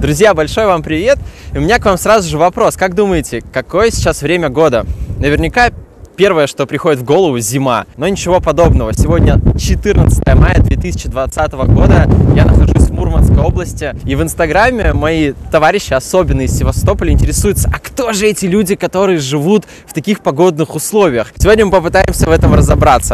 Друзья, большой вам привет! И у меня к вам сразу же вопрос. Как думаете, какое сейчас время года? Наверняка первое, что приходит в голову, зима. Но ничего подобного. Сегодня 14 мая 2020 года. Я нахожусь в Мурманской области. И в Инстаграме мои товарищи, особенно из Севастополя, интересуются, а кто же эти люди, которые живут в таких погодных условиях? Сегодня мы попытаемся в этом разобраться.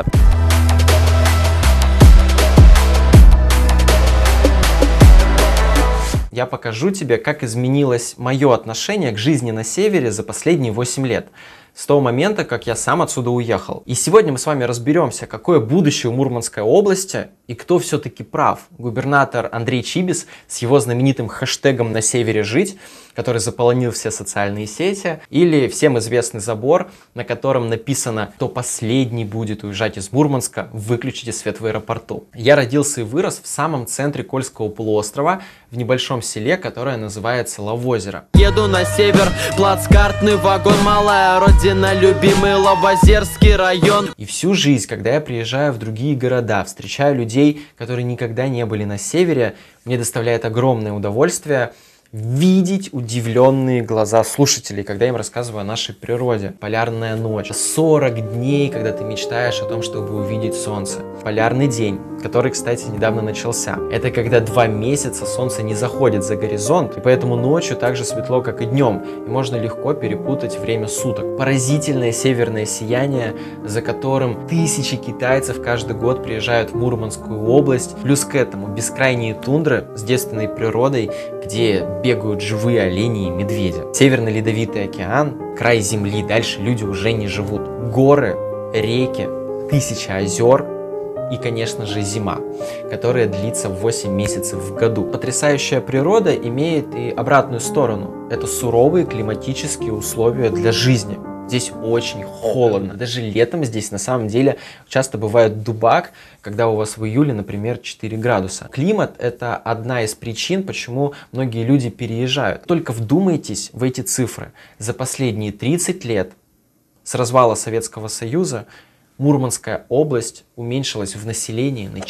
Я покажу тебе, как изменилось мое отношение к жизни на севере за последние 8 лет. С того момента, как я сам отсюда уехал. И сегодня мы с вами разберемся, какое будущее у Мурманской области и кто все-таки прав. Губернатор Андрей Чибис с его знаменитым хэштегом «На севере жить», который заполонил все социальные сети, или всем известный забор, на котором написано «Кто последний будет уезжать из Мурманска, выключите свет в аэропорту». Я родился и вырос в самом центре Кольского полуострова, в небольшом селе, которое называется Лавозеро. Еду на север, плацкартный вагон, малая родина, любимый Лавозерский район. И всю жизнь, когда я приезжаю в другие города, встречаю людей, которые никогда не были на севере, мне доставляет огромное удовольствие видеть удивленные глаза слушателей, когда я им рассказываю о нашей природе. Полярная ночь, 40 дней, когда ты мечтаешь о том, чтобы увидеть солнце. Полярный день, который, кстати, недавно начался. Это когда 2 месяца солнце не заходит за горизонт, и поэтому ночью так же светло, как и днем, и можно легко перепутать время суток. Поразительное северное сияние, за которым тысячи китайцев каждый год приезжают в Мурманскую область. Плюс к этому бескрайние тундры с девственной природой, где бегают живые олени и медведи. Северный ледовитый океан, край земли, дальше люди уже не живут. Горы, реки, тысячи озер и, конечно же, зима, которая длится 8 месяцев в году. Потрясающая природа имеет и обратную сторону. Это суровые климатические условия для жизни. Здесь очень холодно. Даже летом здесь на самом деле часто бывает дубак, когда у вас в июле, например, 4 градуса. Климат – это одна из причин, почему многие люди переезжают. Только вдумайтесь в эти цифры. За последние 30 лет с развала Советского Союза Мурманская область уменьшилась в населении на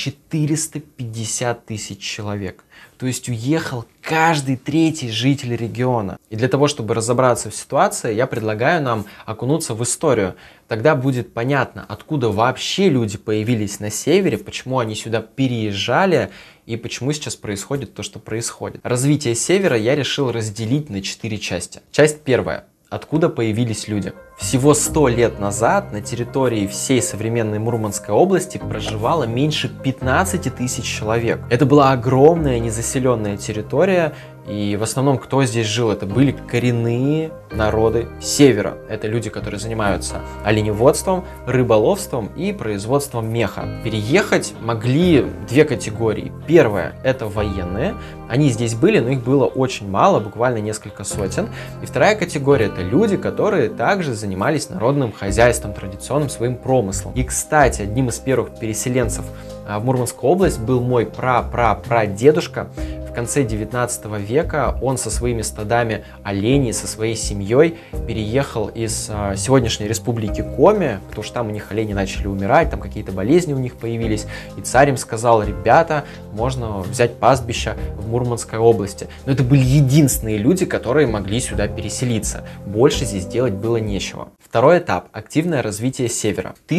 450 тысяч человек. То есть уехал каждый 3-й житель региона. И для того, чтобы разобраться в ситуации, я предлагаю нам окунуться в историю. Тогда будет понятно, откуда вообще люди появились на севере, почему они сюда переезжали и почему сейчас происходит то, что происходит. Развитие севера я решил разделить на 4 части. Часть первая. Откуда появились люди? Всего 100 лет назад на территории всей современной Мурманской области проживало меньше 15 тысяч человек. Это была огромная незаселенная территория, и в основном кто здесь жил? Это были коренные народы севера. Это люди, которые занимаются оленеводством, рыболовством и производством меха. Переехать могли 2 категории. Первая – это военные. Они здесь были, но их было очень мало, буквально несколько сотен. И вторая категория – это люди, которые также занимались народным хозяйством, традиционным своим промыслом. И, кстати, одним из первых переселенцев в Мурманскую область был мой прадедушка. В конце 19 века он со своими стадами оленей, со своей семьей переехал из сегодняшней республики Коми, потому что там у них олени начали умирать, там какие-то болезни у них появились. И царь им сказал: ребята, можно взять пастбище в Мурманской области. Но это были единственные люди, которые могли сюда переселиться. Больше здесь делать было нечего. Второй этап – активное развитие севера. В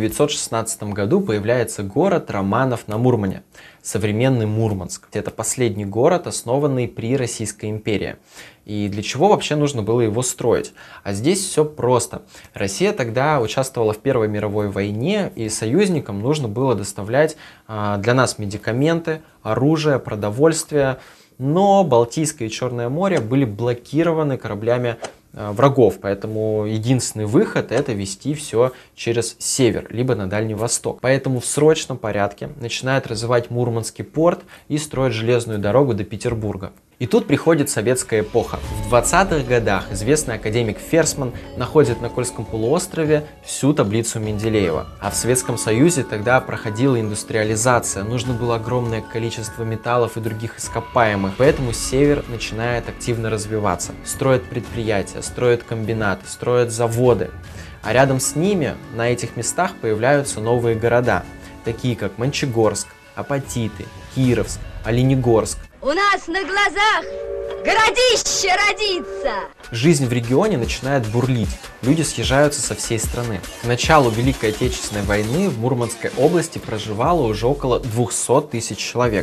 1916 году появляется город Романов на Мурмане, современный Мурманск. Это последний город, основанный при Российской империи. И для чего вообще нужно было его строить? А здесь все просто. Россия тогда участвовала в Первой мировой войне, и союзникам нужно было доставлять для нас медикаменты, оружие, продовольствие. Но Балтийское и Черное море были блокированы кораблями врагов, поэтому единственный выход — это вести все через север, либо на Дальний Восток. Поэтому в срочном порядке начинают развивать Мурманский порт и строят железную дорогу до Петербурга. И тут приходит советская эпоха. В 20-х годах известный академик Ферсман находит на Кольском полуострове всю таблицу Менделеева. А в Советском Союзе тогда проходила индустриализация, нужно было огромное количество металлов и других ископаемых, поэтому север начинает активно развиваться. Строят предприятия, строят комбинаты, строят заводы. А рядом с ними, на этих местах, появляются новые города, такие как Мончегорск, Апатиты, Кировск, Оленегорск. У нас на глазах Городище родится! Жизнь в регионе начинает бурлить. Люди съезжаются со всей страны. К началу Великой Отечественной войны в Мурманской области проживало уже около 200 тысяч человек.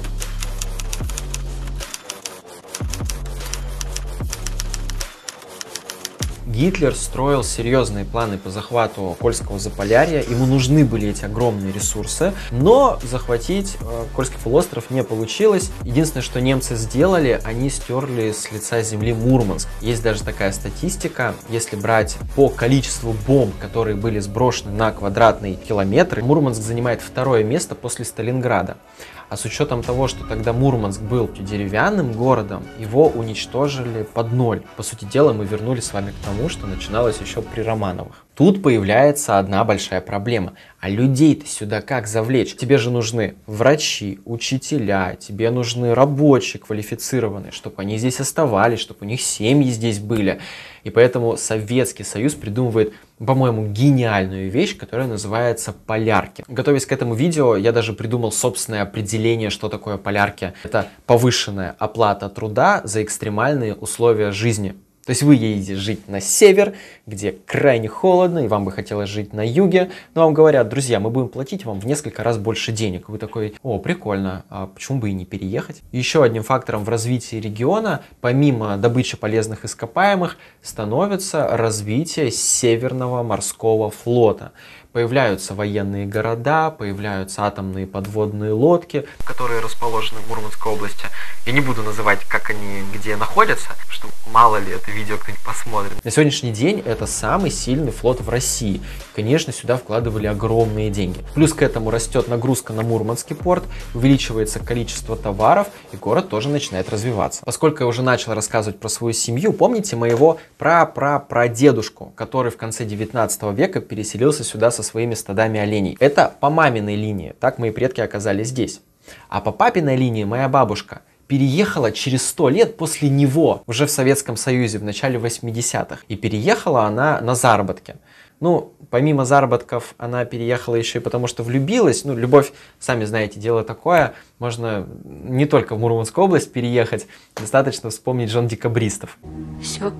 Гитлер строил серьезные планы по захвату Кольского Заполярья, ему нужны были эти огромные ресурсы, но захватить Кольский полуостров не получилось. Единственное, что немцы сделали, они стерли с лица земли Мурманск. Есть даже такая статистика, если брать по количеству бомб, которые были сброшены на квадратный километр, Мурманск занимает второе место после Сталинграда. А с учетом того, что тогда Мурманск был деревянным городом, его уничтожили под ноль. По сути дела, мы вернулись с вами к тому, что начиналось еще при Романовых. Тут появляется одна большая проблема. А людей-то сюда как завлечь? Тебе же нужны врачи, учителя, тебе нужны рабочие квалифицированные, чтобы они здесь оставались, чтобы у них семьи здесь были. И поэтому Советский Союз придумывает, по-моему, гениальную вещь, которая называется полярки. Готовясь к этому видео, я даже придумал собственное определение, что такое полярки. Это повышенная оплата труда за экстремальные условия жизни. То есть вы едете жить на север, где крайне холодно, и вам бы хотелось жить на юге, но вам говорят: друзья, мы будем платить вам в несколько раз больше денег. Вы такой: о, прикольно, а почему бы и не переехать? Еще одним фактором в развитии региона, помимо добычи полезных ископаемых, становится развитие Северного морского флота. Появляются военные города, появляются атомные подводные лодки, которые расположены в Мурманской области. Я не буду называть, как они где находятся, что мало ли это видео кто-нибудь посмотрит. На сегодняшний день это самый сильный флот в России. Конечно, сюда вкладывали огромные деньги. Плюс к этому растет нагрузка на Мурманский порт, увеличивается количество товаров, и город тоже начинает развиваться. Поскольку я уже начал рассказывать про свою семью, помните моего прадедушку, который в конце 19 века переселился сюда со своими стадами оленей. Это по маминой линии, так мои предки оказались здесь. А по папиной линии моя бабушка переехала через 100 лет после него, уже в Советском Союзе, в начале 80-х. И переехала она на заработки. Ну, помимо заработков, она переехала еще и потому, что влюбилась. Ну, любовь, сами знаете, дело такое. Можно не только в Мурманскую область переехать, достаточно вспомнить жен декабристов. Все.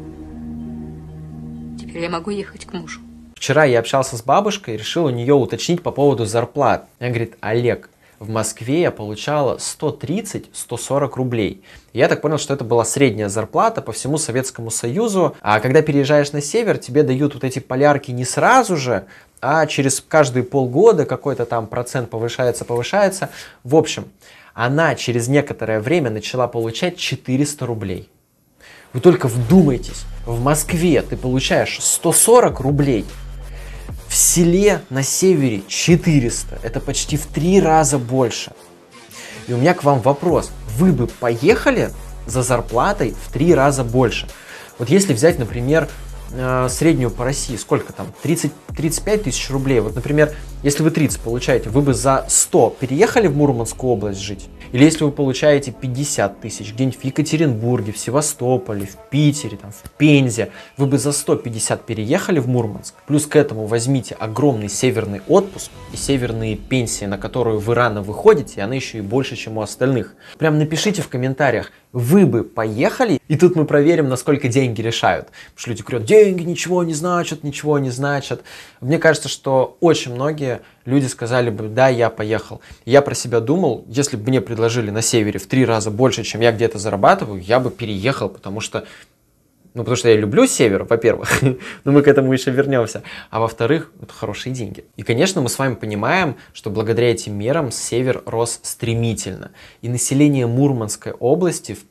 Теперь я могу ехать к мужу. Вчера я общался с бабушкой и решил у нее уточнить по поводу зарплат. Она говорит: Олег, в Москве я получала 130-140 рублей. И я так понял, что это была средняя зарплата по всему Советскому Союзу. А когда переезжаешь на север, тебе дают вот эти полярки не сразу же, а через каждые полгода какой-то там процент повышается. В общем, она через некоторое время начала получать 400 рублей. Вы только вдумайтесь, в Москве ты получаешь 140 рублей, в селе на севере 400. Это почти в 3 раза больше. И у меня к вам вопрос. Вы бы поехали за зарплатой в 3 раза больше? Вот если взять, например, среднюю по России, сколько там? 30-35 тысяч рублей. Вот, например, если вы 30 получаете, вы бы за 100 переехали в Мурманскую область жить? Или если вы получаете 50 тысяч где-нибудь в Екатеринбурге, в Севастополе, в Питере, там, в Пензе, вы бы за 150 переехали в Мурманск? Плюс к этому возьмите огромный северный отпуск и северные пенсии, на которую вы рано выходите, и она еще и больше, чем у остальных. Прям напишите в комментариях, вы бы поехали? И тут мы проверим, насколько деньги решают. Потому что люди говорят: деньги ничего не значат, ничего не значат. Мне кажется, что очень многие люди сказали бы: да, я поехал. Я про себя думал, если бы мне предложили на севере в 3 раза больше, чем я где-то зарабатываю, я бы переехал, потому что я люблю север, во-первых, но мы к этому еще вернемся, а во-вторых, это хорошие деньги. И, конечно, мы с вами понимаем, что благодаря этим мерам север рос стремительно. И население Мурманской области в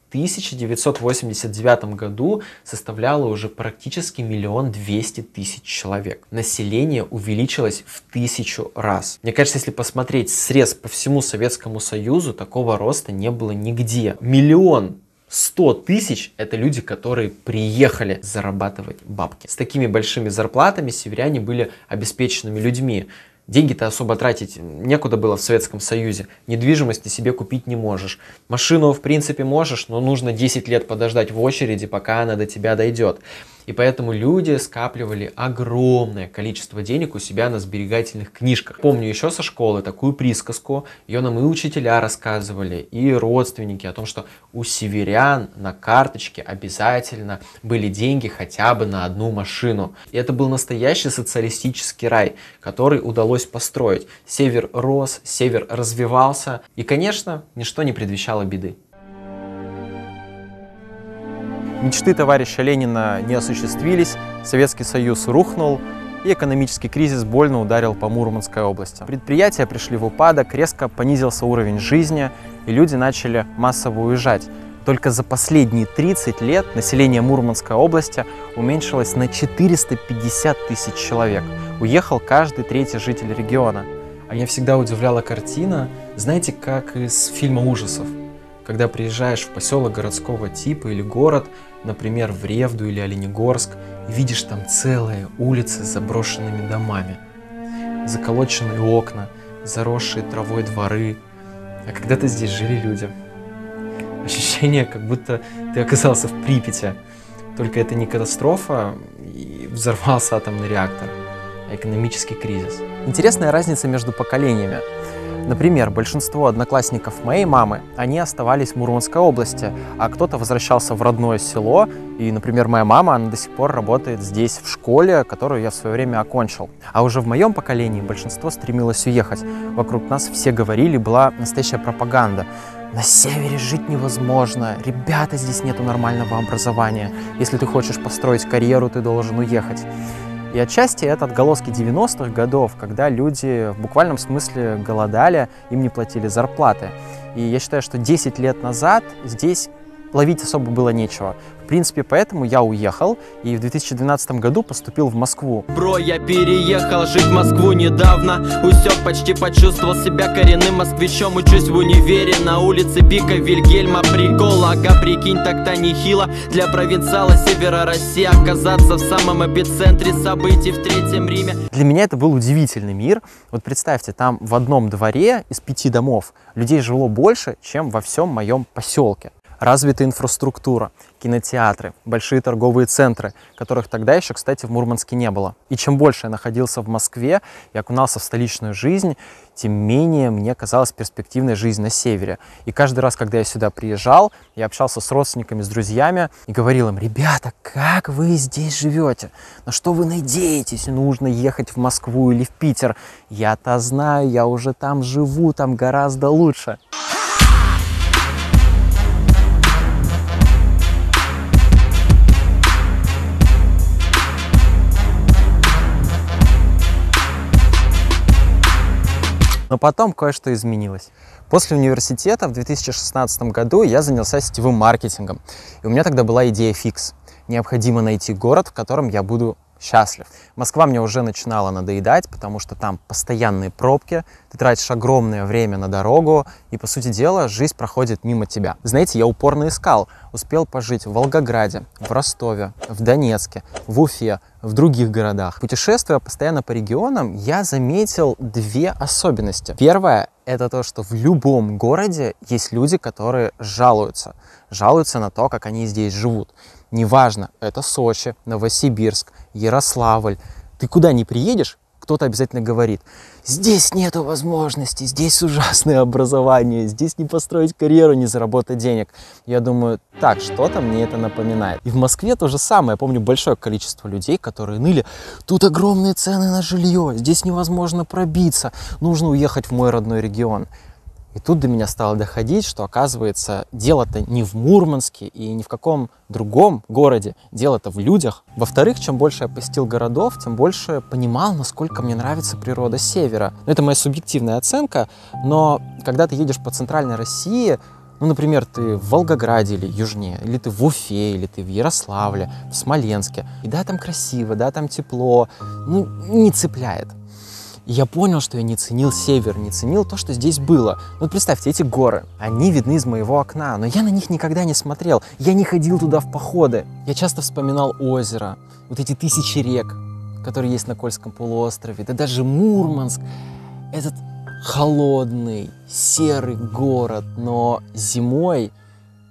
1989 году составляло уже практически 1 200 000 человек. Население увеличилось в 1000 раз. Мне кажется, если посмотреть срез по всему Советскому Союзу, такого роста не было нигде. 1 100 000 – это люди, которые приехали зарабатывать бабки. С такими большими зарплатами северяне были обеспеченными людьми. Деньги-то особо тратить некуда было в Советском Союзе. Недвижимость ты себе купить не можешь. Машину, в принципе, можешь, но нужно 10 лет подождать в очереди, пока она до тебя дойдет. И поэтому люди скапливали огромное количество денег у себя на сберегательных книжках. Помню еще со школы такую присказку, ее нам и учителя рассказывали, и родственники, о том, что у северян на карточке обязательно были деньги хотя бы на одну машину. И это был настоящий социалистический рай, который удалось построить. Север рос, север развивался, и, конечно, ничто не предвещало беды. Мечты товарища Ленина не осуществились, Советский Союз рухнул, и экономический кризис больно ударил по Мурманской области. Предприятия пришли в упадок, резко понизился уровень жизни, и люди начали массово уезжать. Только за последние 30 лет население Мурманской области уменьшилось на 450 тысяч человек. Уехал каждый третий житель региона. А меня всегда удивляла картина, знаете, как из фильма ужасов. Когда приезжаешь в поселок городского типа или город, например, в Ревду или Оленегорск, и видишь там целые улицы с заброшенными домами, заколоченные окна, заросшие травой дворы. А когда-то здесь жили люди. Ощущение, как будто ты оказался в Припяти. Только это не катастрофа и взорвался атомный реактор, а экономический кризис. Интересная разница между поколениями. Например, большинство одноклассников моей мамы, они оставались в Мурманской области, а кто-то возвращался в родное село, и, например, моя мама, она до сих пор работает здесь, в школе, которую я в свое время окончил. А уже в моем поколении большинство стремилось уехать. Вокруг нас все говорили, была настоящая пропаганда. На севере жить невозможно, ребята, здесь нету нормального образования. Если ты хочешь построить карьеру, ты должен уехать. И отчасти это отголоски 90-х годов, когда люди в буквальном смысле голодали, им не платили зарплаты. И я считаю, что 10 лет назад здесь ловить особо было нечего. В принципе, поэтому я уехал и в 2012 году поступил в Москву. Бро, я переехал жить в Москву недавно. Усек, почти почувствовал себя коренным москвичом. Учусь в универе на улице Пика Вильгельма. Прикол, ага, прикинь, так-то нехило для провинциала севера России оказаться в самом эпицентре событий в Третьем Риме. Для меня это был удивительный мир. Вот представьте, там в одном дворе из 5 домов людей жило больше, чем во всем моем поселке. Развитая инфраструктура, кинотеатры, большие торговые центры, которых тогда еще, кстати, в Мурманске не было. И чем больше я находился в Москве и окунался в столичную жизнь, тем менее мне казалась перспективной жизнь на севере. И каждый раз, когда я сюда приезжал, я общался с родственниками, с друзьями и говорил им: ребята, как вы здесь живете? На что вы надеетесь? Нужно ехать в Москву или в Питер? Я-то знаю, я уже там живу, там гораздо лучше. Но потом кое-что изменилось. После университета в 2016 году я занялся сетевым маркетингом. И у меня тогда была идея фикс. Необходимо найти город, в котором я буду счастлив. Москва мне уже начинала надоедать, потому что там постоянные пробки, ты тратишь огромное время на дорогу, и, по сути дела, жизнь проходит мимо тебя. Знаете, я упорно искал. Успел пожить в Волгограде, в Ростове, в Донецке, в Уфе, в других городах. Путешествуя постоянно по регионам, я заметил две особенности. Первое — это то, что в любом городе есть люди, которые жалуются. Жалуются на то, как они здесь живут. Неважно, это Сочи, Новосибирск, Ярославль. Ты куда ни приедешь, кто-то обязательно говорит: здесь нету возможностей, здесь ужасное образование, здесь не построить карьеру, не заработать денег. Я думаю, так, что-то мне это напоминает. И в Москве то же самое. Я помню большое количество людей, которые ныли: тут огромные цены на жилье, здесь невозможно пробиться, нужно уехать в мой родной регион. И тут до меня стало доходить, что, оказывается, дело-то не в Мурманске и ни в каком другом городе, дело-то в людях. Во-вторых, чем больше я посетил городов, тем больше понимал, насколько мне нравится природа севера. Это моя субъективная оценка, но когда ты едешь по центральной России, ну, например, ты в Волгограде или южнее, или ты в Уфе, или ты в Ярославле, в Смоленске, и да, там красиво, да, там тепло, ну, не цепляет. И я понял, что я не ценил север, не ценил то, что здесь было. Вот представьте, эти горы, они видны из моего окна, но я на них никогда не смотрел, я не ходил туда в походы. Я часто вспоминал озеро, вот эти тысячи рек, которые есть на Кольском полуострове, да даже Мурманск, этот холодный, серый город, но зимой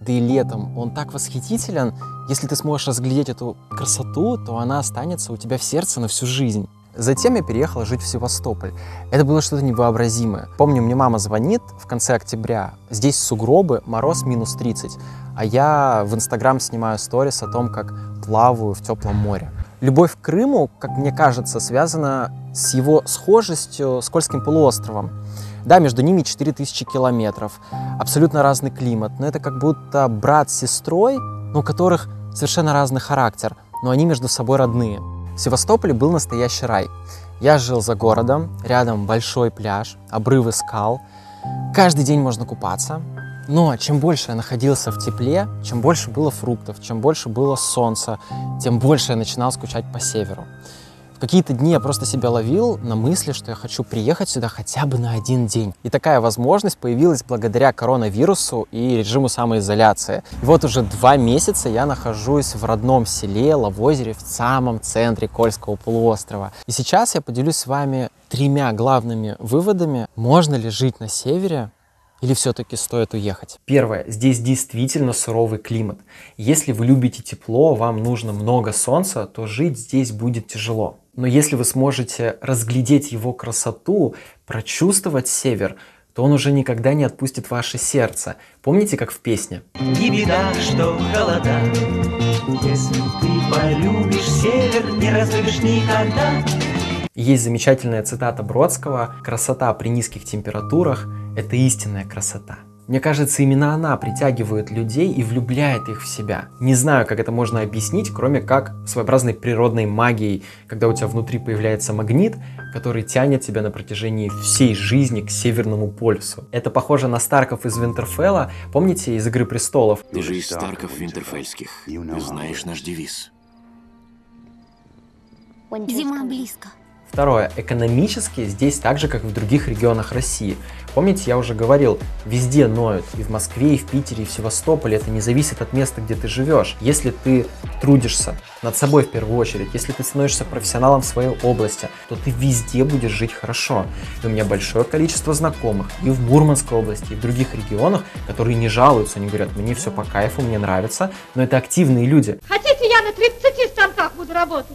Да и летом он так восхитителен. Если ты сможешь разглядеть эту красоту, то она останется у тебя в сердце на всю жизнь. Затем я переехал жить в Севастополь. Это было что-то невообразимое. Помню, мне мама звонит в конце октября. Здесь сугробы, мороз минус 30. А я в Инстаграм снимаю сторис о том, как плаваю в теплом море. Любовь к Крыму, как мне кажется, связана с его схожестью с Кольским полуостровом. Да, между ними 4000 километров, абсолютно разный климат, но это как будто брат с сестрой, но у которых совершенно разный характер, но они между собой родные. В Севастополе был настоящий рай. Я жил за городом, рядом большой пляж, обрывы скал. Каждый день можно купаться. Но чем больше я находился в тепле, чем больше было фруктов, чем больше было солнца, тем больше я начинал скучать по северу. В какие-то дни я просто себя ловил на мысли, что я хочу приехать сюда хотя бы на один день. И такая возможность появилась благодаря коронавирусу и режиму самоизоляции. И вот уже 2 месяца я нахожусь в родном селе Лавозере, в самом центре Кольского полуострова. И сейчас я поделюсь с вами 3 главными выводами. Можно ли жить на севере? Или все-таки стоит уехать? Первое. Здесь действительно суровый климат. Если вы любите тепло, вам нужно много солнца, то жить здесь будет тяжело. Но если вы сможете разглядеть его красоту, прочувствовать север, то он уже никогда не отпустит ваше сердце. Помните, как в песне? Не беда, что холода, если ты полюбишь север, не разлюбишь никогда. Есть замечательная цитата Бродского: «Красота при низких температурах – это истинная красота». Мне кажется, именно она притягивает людей и влюбляет их в себя. Не знаю, как это можно объяснить, кроме как своеобразной природной магией, когда у тебя внутри появляется магнит, который тянет тебя на протяжении всей жизни к Северному полюсу. Это похоже на Старков из Винтерфелла. Помните из «Игры престолов»? Ты же из Старков Винтерфельских. Ты знаешь наш девиз. Зима близко. Второе. Экономически здесь так же, как и в других регионах России. Помните, я уже говорил, везде ноют. И в Москве, и в Питере, и в Севастополе. Это не зависит от места, где ты живешь. Если ты трудишься над собой в первую очередь, если ты становишься профессионалом в своей области, то ты везде будешь жить хорошо. И у меня большое количество знакомых и в Мурманской области, и в других регионах, которые не жалуются. Они говорят, мне все по кайфу, мне нравится. Но это активные люди. Хотите, я на 30 станках буду работать?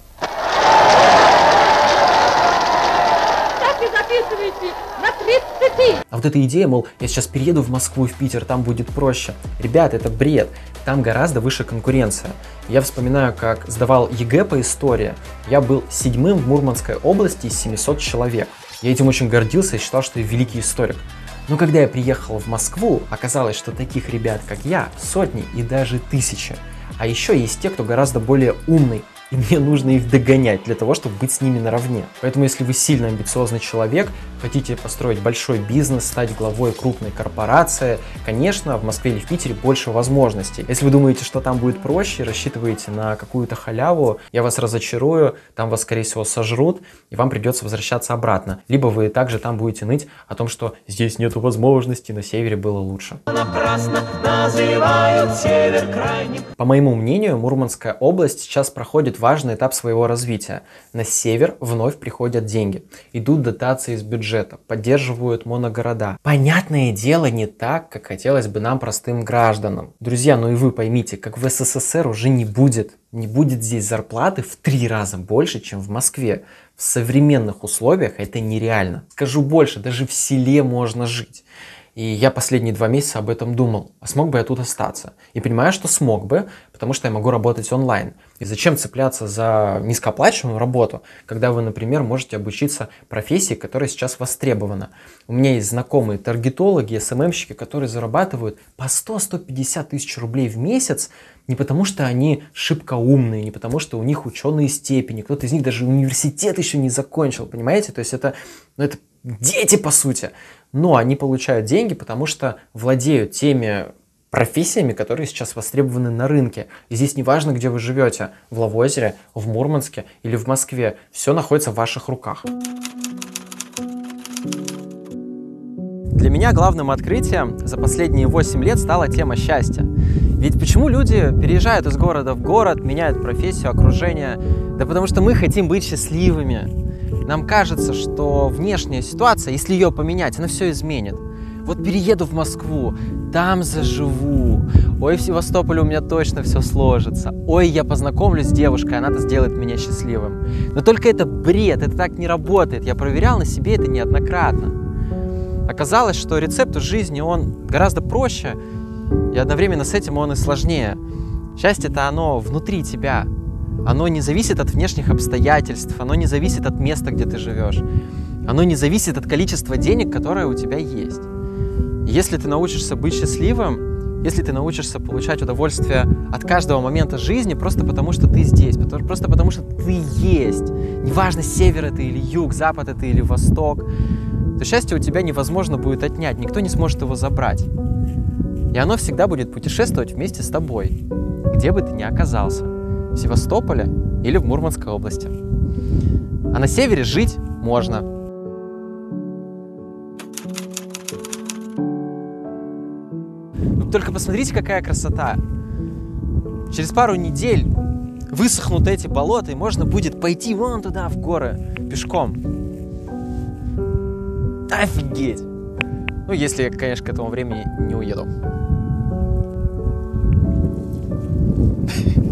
Записывайте на 30. А вот эта идея, мол, я сейчас перееду в Москву и в Питер, там будет проще. Ребята, это бред. Там гораздо выше конкуренция. Я вспоминаю, как сдавал ЕГЭ по истории. Я был 7-м в Мурманской области из 700 человек. Я этим очень гордился и считал, что я великий историк. Но когда я приехал в Москву, оказалось, что таких ребят, как я, сотни и даже тысячи. А еще есть те, кто гораздо более умный. И мне нужно их догонять для того, чтобы быть с ними наравне. Поэтому, если вы сильно амбициозный человек, хотите построить большой бизнес, стать главой крупной корпорации, конечно, в Москве или в Питере больше возможностей. Если вы думаете, что там будет проще, рассчитываете на какую-то халяву, я вас разочарую, там вас, скорее всего, сожрут, и вам придется возвращаться обратно. Либо вы также там будете ныть о том, что здесь нету возможностей, на севере было лучше. Напрасно называют север крайним. По моему мнению, Мурманская область сейчас проходит важный этап своего развития. На север вновь приходят деньги, идут дотации из бюджета, поддерживают моногорода. Понятное дело, не так, как хотелось бы нам, простым гражданам. Друзья, ну и вы поймите, как в СССР уже не будет. Не будет здесь зарплаты в 3 раза больше, чем в Москве. В современных условиях это нереально. Скажу больше, даже в селе можно жить. И я последние 2 месяца об этом думал, а смог бы я тут остаться? И понимаю, что смог бы, потому что я могу работать онлайн. И зачем цепляться за низкооплачиваемую работу, когда вы, например, можете обучиться профессии, которая сейчас востребована? У меня есть знакомые таргетологи, СММщики, которые зарабатывают по 100-150 тысяч рублей в месяц, не потому что они шибко умные, не потому что у них ученые степени, кто-то из них даже университет еще не закончил, понимаете? То есть это дети, по сути. Но они получают деньги, потому что владеют теми профессиями, которые сейчас востребованы на рынке. И здесь не важно, где вы живете, в Лавозере, в Мурманске или в Москве. Все находится в ваших руках. Для меня главным открытием за последние 8 лет стала тема счастья. Ведь почему люди переезжают из города в город, меняют профессию, окружение? Да потому что мы хотим быть счастливыми. Нам кажется, что внешняя ситуация, если ее поменять, она все изменит. Вот перееду в Москву, там заживу, Ой, в Севастополе у меня точно все сложится. Ой, я познакомлюсь с девушкой, она-то сделает меня счастливым. Но только это бред, это так не работает. Я проверял на себе это неоднократно. Оказалось, что рецепт жизни, он гораздо проще, и одновременно с этим он и сложнее. Счастье-то оно внутри тебя. Оно не зависит от внешних обстоятельств, оно не зависит от места, где ты живешь. Оно не зависит от количества денег, которое у тебя есть. И если ты научишься быть счастливым, если ты научишься получать удовольствие от каждого момента жизни просто потому, что ты здесь, просто потому, что ты есть, неважно, север это или юг, запад это или восток, то счастье у тебя невозможно будет отнять, никто не сможет его забрать. И оно всегда будет путешествовать вместе с тобой, где бы ты ни оказался, в Севастополе или в Мурманской области. А на севере жить можно. Только посмотрите, какая красота. Через пару недель высохнут эти болота, и можно будет пойти вон туда, в горы, пешком. Офигеть! Ну, если я, конечно, к этому времени не уеду.